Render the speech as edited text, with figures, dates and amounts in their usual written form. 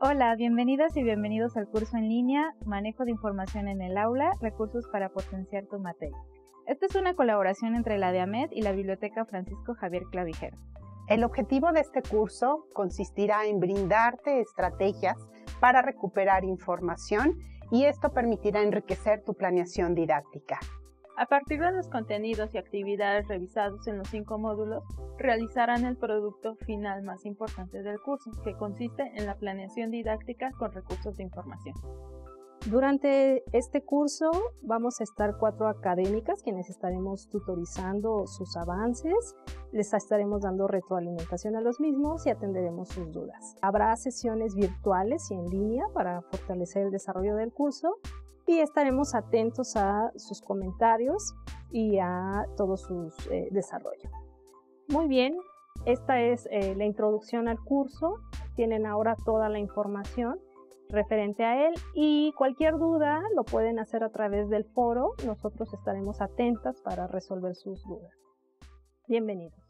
Hola, bienvenidas y bienvenidos al curso en línea Manejo de Información en el Aula, Recursos para Potenciar tu Materia. Esta es una colaboración entre la DEAMED y la Biblioteca Francisco Javier Clavijero. El objetivo de este curso consistirá en brindarte estrategias para recuperar información y esto permitirá enriquecer tu planeación didáctica. A partir de los contenidos y actividades revisados en los 5 módulos, realizarán el producto final más importante del curso, que consiste en la planeación didáctica con recursos de información. Durante este curso vamos a estar 4 académicas quienes estaremos tutorizando sus avances, les estaremos dando retroalimentación a los mismos y atenderemos sus dudas. Habrá sesiones virtuales y en línea para fortalecer el desarrollo del curso y estaremos atentos a sus comentarios y a todo su desarrollo. Muy bien, esta es la introducción al curso. Tienen ahora toda la información referente a él y cualquier duda lo pueden hacer a través del foro. Nosotros estaremos atentas para resolver sus dudas. Bienvenidos.